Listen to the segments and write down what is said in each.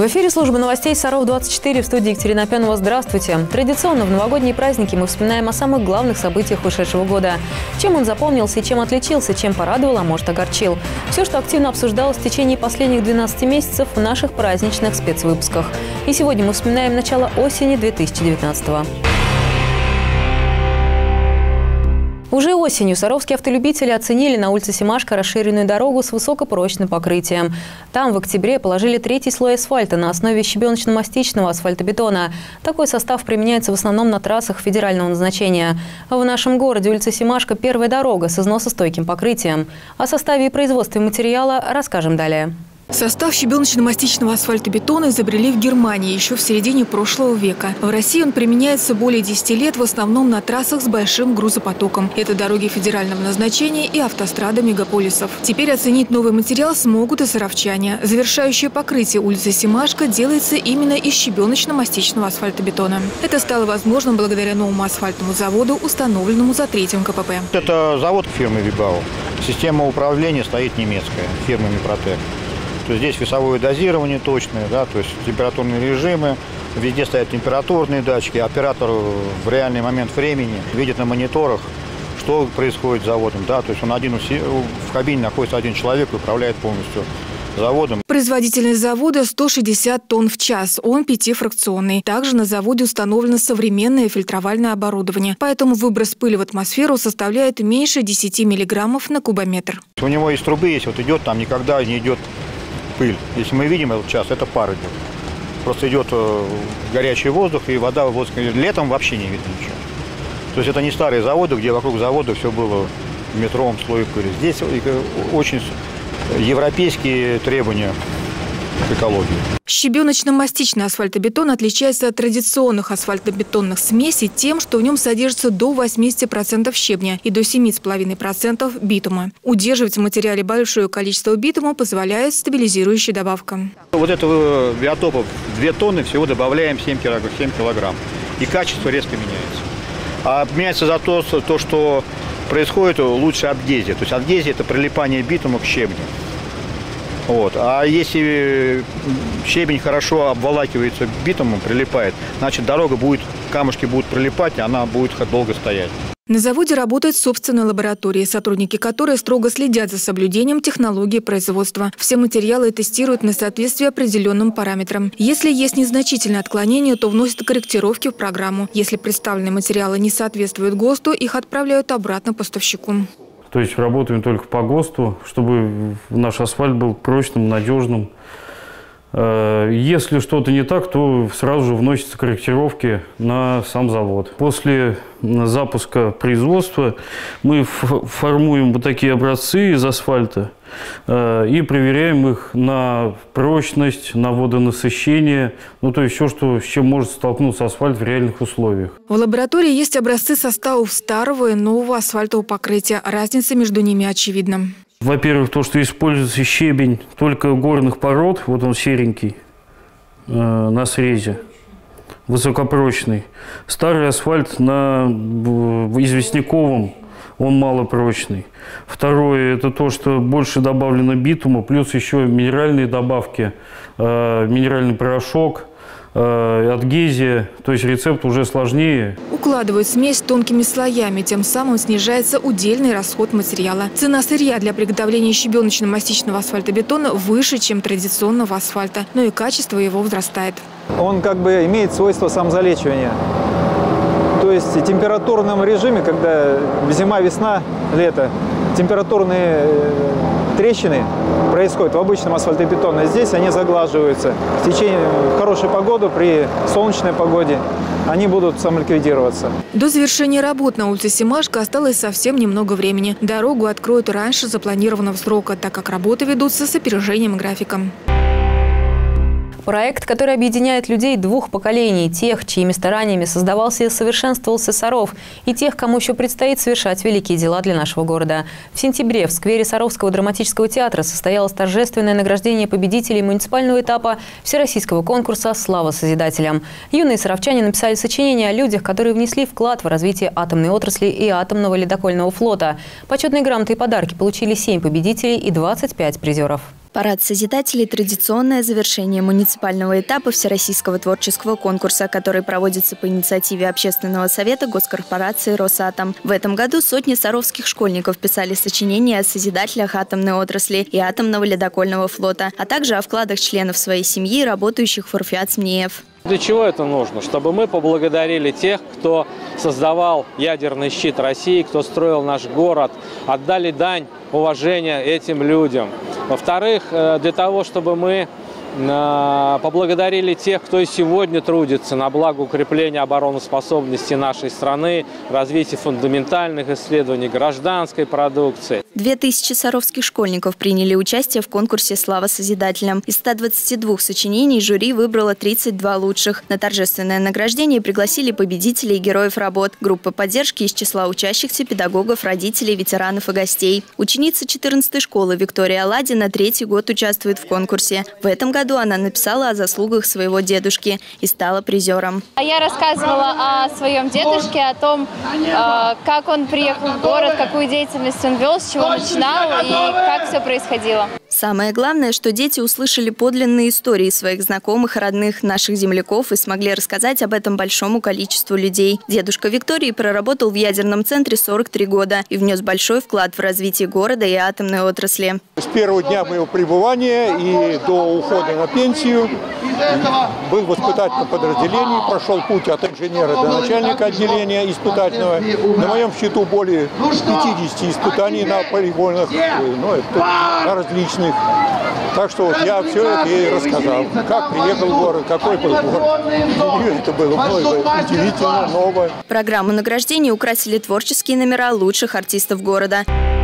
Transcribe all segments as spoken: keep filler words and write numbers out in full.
В эфире службы новостей Саров двадцать четыре, в студии Екатерина Опенова. Здравствуйте. Традиционно в новогодние праздники мы вспоминаем о самых главных событиях ушедшего года. Чем он запомнился и чем отличился, чем порадовал, а может огорчил. Все, что активно обсуждалось в течение последних двенадцати месяцев в наших праздничных спецвыпусках. И сегодня мы вспоминаем начало осени две тысячи девятнадцатого. Уже осенью саровские автолюбители оценили на улице Семашко расширенную дорогу с высокопрочным покрытием. Там в октябре положили третий слой асфальта на основе щебеночно-мастичного асфальтобетона. Такой состав применяется в основном на трассах федерального назначения. В нашем городе улица Семашко – первая дорога с износостойким покрытием. О составе и производстве материала расскажем далее. Состав щебеночно-мастичного асфальтобетона изобрели в Германии еще в середине прошлого века. В России он применяется более десяти лет в основном на трассах с большим грузопотоком. Это дороги федерального назначения и автострады мегаполисов. Теперь оценить новый материал смогут и саровчане. Завершающее покрытие улицы Семашко делается именно из щебеночно-мастичного асфальтобетона. Это стало возможным благодаря новому асфальтному заводу, установленному за третьим ка пэ пэ. Это завод фирмы Вибау. Система управления стоит немецкая, фирмы Мипротек. То есть здесь весовое дозирование точное, да, то есть температурные режимы, везде стоят температурные датчики, оператор в реальный момент времени видит на мониторах, что происходит с заводом, да, то есть он один, в кабине находится один человек и управляет полностью заводом. Производительность завода сто шестьдесят тонн в час, он пятифракционный. Также на заводе установлено современное фильтровальное оборудование, поэтому выброс пыли в атмосферу составляет меньше десяти миллиграммов на кубометр. У него есть трубы, если вот идет, там никогда не идет пыль. Если мы видим этот час, это пар идет. Просто идет горячий воздух и вода. Вот, летом вообще не видно ничего. То есть это не старые заводы, где вокруг завода все было в метровом слое пыли. Здесь очень европейские требования к экологии. Щебеночно-мастичный асфальтобетон отличается от традиционных асфальтобетонных смесей тем, что в нем содержится до восьмидесяти процентов щебня и до семи с половиной процентов битума. Удерживать в материале большое количество битума позволяет стабилизирующая добавка. Вот этого биотопа две тонны, всего добавляем семь килограмм. И качество резко меняется. А меняется за то, то что происходит лучше адгезия. То есть адгезия – это прилипание битума к щебню. Вот. А если щебень хорошо обволакивается битумом, прилипает, значит дорога будет, камушки будут прилипать, и она будет долго стоять. На заводе работает собственная лаборатория, сотрудники которой строго следят за соблюдением технологии производства. Все материалы тестируют на соответствие определенным параметрам. Если есть незначительные отклонения, то вносят корректировки в программу. Если представленные материалы не соответствуют ГОСТу, их отправляют обратно поставщику. То есть работаем только по ГОСТу, чтобы наш асфальт был прочным, надежным. Если что-то не так, то сразу же вносятся корректировки на сам завод. После запуска производства мы формуем вот такие образцы из асфальта и проверяем их на прочность, на водонасыщение, ну то есть все, что, с чем может столкнуться асфальт в реальных условиях. В лаборатории есть образцы составов старого и нового асфальтового покрытия. Разница между ними очевидна. Во-первых, то, что используется щебень только горных пород, вот он серенький, э, на срезе, высокопрочный. Старый асфальт на э, известняковом, он малопрочный. Второе, это то, что больше добавлено битума, плюс еще минеральные добавки, э, минеральный порошок, адгезия, то есть рецепт уже сложнее. Укладывают смесь тонкими слоями, тем самым снижается удельный расход материала. Цена сырья для приготовления щебеночно-мастичного асфальтобетона выше, чем традиционного асфальта, но и качество его возрастает. Он как бы имеет свойство самозалечивания. То есть в температурном режиме, когда зима, весна, лето, температурные трещины происходят в обычном асфальтобетоне. Здесь они заглаживаются. В течение в хорошей погоды, при солнечной погоде, они будут самоликвидироваться. До завершения работ на улице Семашко осталось совсем немного времени. Дорогу откроют раньше запланированного срока, так как работы ведутся с опережением и графиком. Проект, который объединяет людей двух поколений, тех, чьими стараниями создавался и совершенствовался Саров, и тех, кому еще предстоит совершать великие дела для нашего города. В сентябре в сквере Саровского драматического театра состоялось торжественное награждение победителей муниципального этапа всероссийского конкурса «Слава Созидателям». Юные саровчане написали сочинения о людях, которые внесли вклад в развитие атомной отрасли и атомного ледокольного флота. Почетные грамоты и подарки получили семь победителей и двадцать пять призеров. Парад созидателей – традиционное завершение муниципального этапа Всероссийского творческого конкурса, который проводится по инициативе Общественного совета госкорпорации «Росатом». В этом году сотни саровских школьников писали сочинения о созидателях атомной отрасли и атомного ледокольного флота, а также о вкладах членов своей семьи, работающих в ОРФИАЦ-МНИЭФ. Для чего это нужно? Чтобы мы поблагодарили тех, кто создавал ядерный щит России, кто строил наш город, отдали дань уважения этим людям. Во-вторых, для того, чтобы мы поблагодарили тех, кто и сегодня трудится на благо укрепления обороноспособности нашей страны, развития фундаментальных исследований, гражданской продукции. Две тысячи саровских школьников приняли участие в конкурсе «Слава созидателям». Из ста двадцати двух сочинений жюри выбрало тридцать два лучших. На торжественное награждение пригласили победителей и героев работ, группы поддержки из числа учащихся, педагогов, родителей, ветеранов и гостей. Ученица четырнадцатой школы Виктория Аладина третий год участвует в конкурсе. В этом году она написала о заслугах своего дедушки и стала призером. Я рассказывала о своем дедушке, о том, как он приехал в город, какую деятельность он вел, с чего начинал и как все происходило. Самое главное, что дети услышали подлинные истории своих знакомых, родных, наших земляков и смогли рассказать об этом большому количеству людей. Дедушка Виктории проработал в ядерном центре сорок три года и внес большой вклад в развитие города и атомной отрасли. С первого дня моего пребывания и до ухода на пенсию был в испытательном подразделении, прошел путь от инженера до начальника отделения испытательного. На моем счету более пятидесяти испытаний на полигонах, ну, это, на различных. Так что вот я все это ей рассказал. Как приехал в город, какой был город. Для нее это было много удивительно, новое. Программу награждения украсили творческие номера лучших артистов города.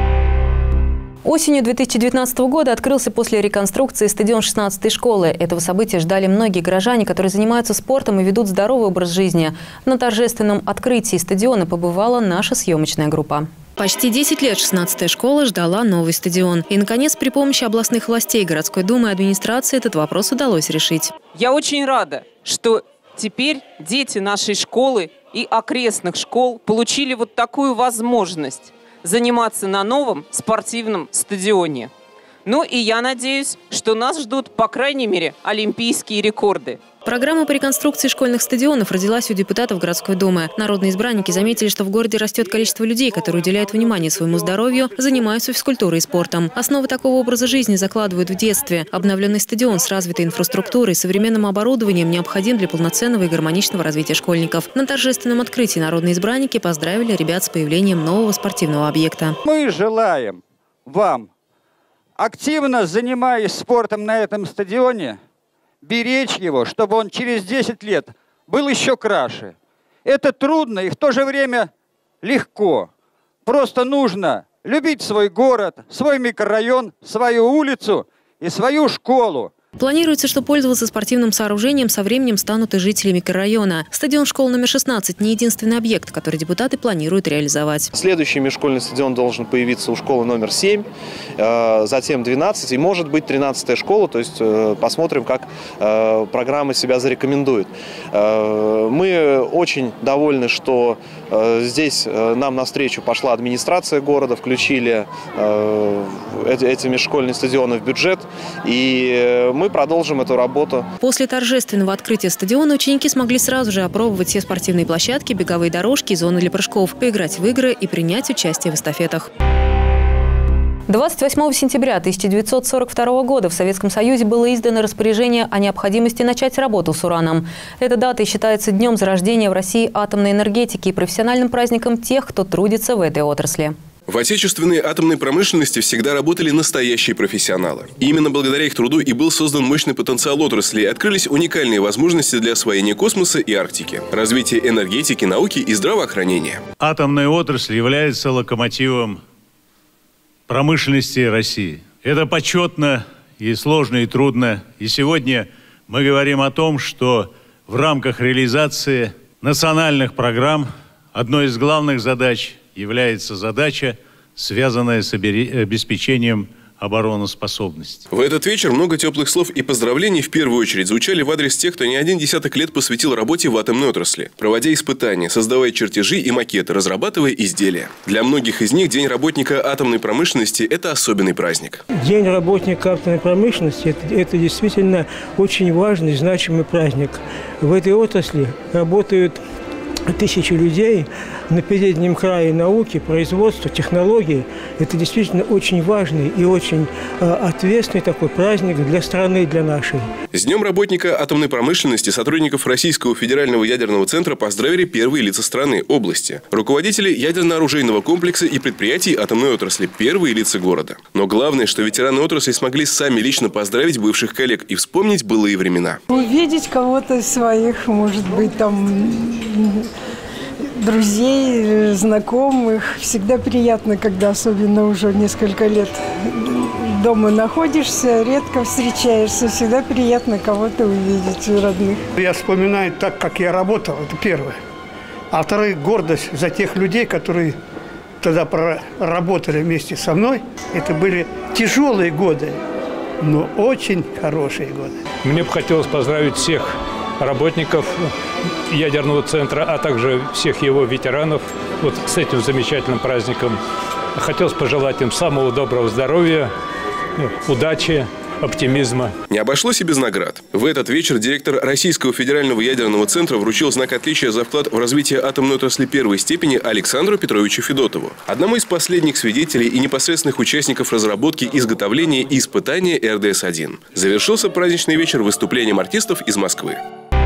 Осенью две тысячи девятнадцатого года открылся после реконструкции стадион шестнадцатой школы. Этого события ждали многие горожане, которые занимаются спортом и ведут здоровый образ жизни. На торжественном открытии стадиона побывала наша съемочная группа. Почти десять лет шестнадцатая школа ждала новый стадион. И, наконец, при помощи областных властей, городской думы и администрации этот вопрос удалось решить. Я очень рада, что теперь дети нашей школы и окрестных школ получили вот такую возможность заниматься на новом спортивном стадионе. Ну и я надеюсь, что нас ждут, по крайней мере, олимпийские рекорды. Программа по реконструкции школьных стадионов родилась у депутатов городской думы. Народные избранники заметили, что в городе растет количество людей, которые уделяют внимание своему здоровью, занимаются физкультурой и спортом. Основы такого образа жизни закладывают в детстве. Обновленный стадион с развитой инфраструктурой и современным оборудованием необходим для полноценного и гармоничного развития школьников. На торжественном открытии народные избранники поздравили ребят с появлением нового спортивного объекта. Мы желаем вам, активно занимаясь спортом на этом стадионе, беречь его, чтобы он через десять лет был еще краше. Это трудно и в то же время легко. Просто нужно любить свой город, свой микрорайон, свою улицу и свою школу. Планируется, что пользоваться спортивным сооружением со временем станут и жители микрорайона. Стадион школы номер шестнадцать – не единственный объект, который депутаты планируют реализовать. Следующий межшкольный стадион должен появиться у школы номер семь, затем двенадцать и, может быть, тринадцатая школа. То есть посмотрим, как программа себя зарекомендует. Мы очень довольны, что здесь нам навстречу пошла администрация города, включили эти межшкольные стадионы в бюджет, и мы Мы продолжим эту работу. После торжественного открытия стадиона ученики смогли сразу же опробовать все спортивные площадки, беговые дорожки и зоны для прыжков, поиграть в игры и принять участие в эстафетах. двадцать восьмого сентября тысяча девятьсот сорок второго года в Советском Союзе было издано распоряжение о необходимости начать работу с ураном. Эта дата считается днем зарождения в России атомной энергетики и профессиональным праздником тех, кто трудится в этой отрасли. В отечественной атомной промышленности всегда работали настоящие профессионалы. И именно благодаря их труду и был создан мощный потенциал отрасли, и открылись уникальные возможности для освоения космоса и Арктики, развития энергетики, науки и здравоохранения. Атомная отрасль является локомотивом промышленности России. Это почетно и сложно, и трудно. И сегодня мы говорим о том, что в рамках реализации национальных программ одной из главных задач является задача, связанная с обеспечением обороноспособности. В этот вечер много теплых слов и поздравлений в первую очередь звучали в адрес тех, кто не один десяток лет посвятил работе в атомной отрасли, проводя испытания, создавая чертежи и макеты, разрабатывая изделия. Для многих из них День работника атомной промышленности – это особенный праздник. День работника атомной промышленности это, – это действительно очень важный, значимый праздник. В этой отрасли работают тысячи людей на переднем крае науки, производства, технологий. Это действительно очень важный и очень э, ответственный такой праздник для страны, для нашей. С Днем работника атомной промышленности сотрудников Российского федерального ядерного центра поздравили первые лица страны, области, руководители ядерно-оружейного комплекса и предприятий атомной отрасли, первые лица города. Но главное, что ветераны отрасли смогли сами лично поздравить бывших коллег и вспомнить былые времена. Увидеть кого-то из своих, может быть, там друзей, знакомых. Всегда приятно, когда особенно уже несколько лет дома находишься, редко встречаешься. Всегда приятно кого-то увидеть, родных. Я вспоминаю так, как я работал, это первое. А второе, гордость за тех людей, которые тогда работали вместе со мной. Это были тяжелые годы, но очень хорошие годы. Мне бы хотелось поздравить всех работников ядерного центра, а также всех его ветеранов вот с этим замечательным праздником. Хотелось пожелать им самого доброго здоровья, удачи, оптимизма. Не обошлось и без наград. В этот вечер директор Российского федерального ядерного центра вручил знак отличия за вклад в развитие атомной отрасли первой степени Александру Петровичу Федотову, одному из последних свидетелей и непосредственных участников разработки, изготовления и испытания эр дэ эс один. Завершился праздничный вечер выступлением артистов из Москвы.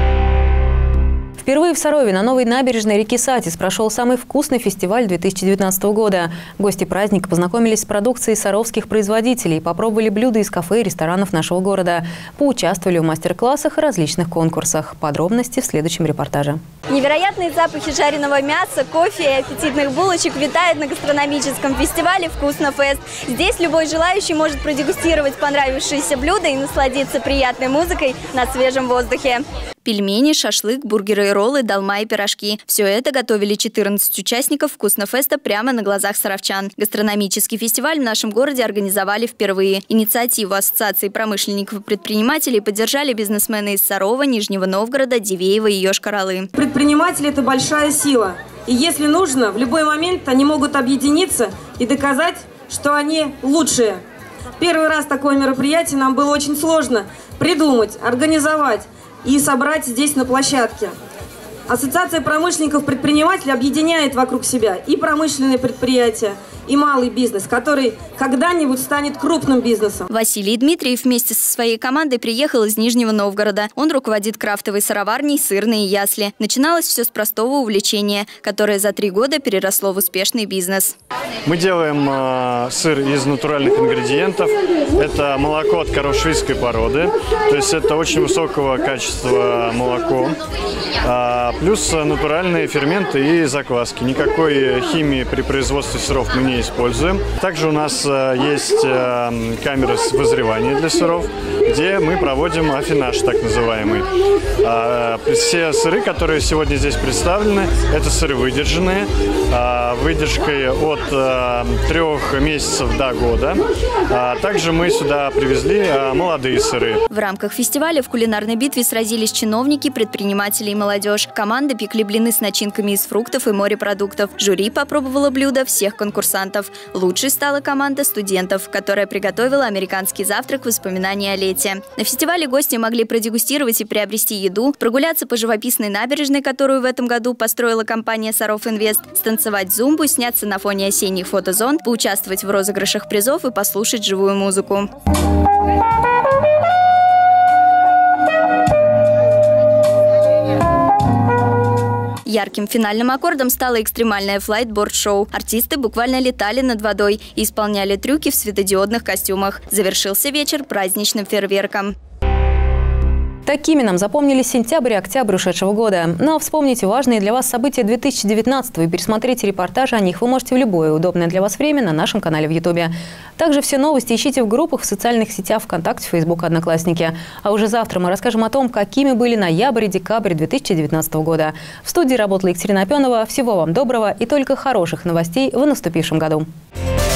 Впервые в Сарове на новой набережной реки Сатис прошел самый вкусный фестиваль две тысячи девятнадцатого года. Гости праздника познакомились с продукцией саровских производителей, попробовали блюда из кафе и ресторанов нашего города, поучаствовали в мастер-классах и различных конкурсах. Подробности в следующем репортаже. Невероятные запахи жареного мяса, кофе и аппетитных булочек витают на гастрономическом фестивале «Вкусно Фест». Здесь любой желающий может продегустировать понравившиеся блюда и насладиться приятной музыкой на свежем воздухе. Пельмени, шашлык, бургеры и роллы, долма и пирожки. Все это готовили четырнадцать участников «Вкуснофеста» прямо на глазах саровчан. Гастрономический фестиваль в нашем городе организовали впервые. Инициативу Ассоциации промышленников и предпринимателей поддержали бизнесмены из Сарова, Нижнего Новгорода, Дивеева и Йошкар-Олы. Предприниматели – это большая сила. И если нужно, в любой момент они могут объединиться и доказать, что они лучшие. Первый раз такое мероприятие нам было очень сложно придумать, организовать и собрать здесь на площадке. Ассоциация промышленников-предпринимателей объединяет вокруг себя и промышленные предприятия, и малый бизнес, который когда-нибудь станет крупным бизнесом. Василий Дмитриев вместе со своей командой приехал из Нижнего Новгорода. Он руководит крафтовой сыроварней «Сырные ясли». Начиналось все с простого увлечения, которое за три года переросло в успешный бизнес. Мы делаем э, сыр из натуральных ингредиентов. Это молоко от коров швейцарской породы. То есть это очень высокого качества молоко. А, плюс натуральные ферменты и закваски. Никакой химии при производстве сыров мы не используем. Также у нас э, есть э, камеры вызревания для сыров, где мы проводим аффинаж, так называемый. А, все сыры, которые сегодня здесь представлены, это сыры выдержанные, а, выдержкой от а, трех месяцев до года. А, также мы сюда привезли а, молодые сыры. В рамках фестиваля в кулинарной битве сразились чиновники, предприниматели и молодежь. Команды пекли блины с начинками из фруктов и морепродуктов. Жюри попробовало блюда всех конкурсантов. Лучшей стала команда студентов, которая приготовила американский завтрак в воспоминания о лете. На фестивале гости могли продегустировать и приобрести еду, прогуляться по живописной набережной, которую в этом году построила компания «Саров Инвест», станцевать зумбу, сняться на фоне осенних фотозон, поучаствовать в розыгрышах призов и послушать живую музыку. Ярким финальным аккордом стало экстремальное флайтборд-шоу. Артисты буквально летали над водой и исполняли трюки в светодиодных костюмах. Завершился вечер праздничным фейерверком. Такими нам запомнились сентябрь и октябрь ушедшего года. Ну а вспомните важные для вас события две тысячи девятнадцатого и пересмотрите репортажи о них вы можете в любое удобное для вас время на нашем канале в Ютубе. Также все новости ищите в группах в социальных сетях ВКонтакте, Фейсбук, Одноклассники. А уже завтра мы расскажем о том, какими были ноябрь и декабрь две тысячи девятнадцатого года. В студии работала Екатерина Опенова. Всего вам доброго и только хороших новостей в наступившем году.